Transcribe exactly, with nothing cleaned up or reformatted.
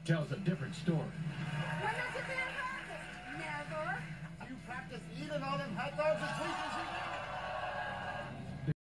tells a different story. When does your band practice? Never. You practice eating all them hot dogs and tweaking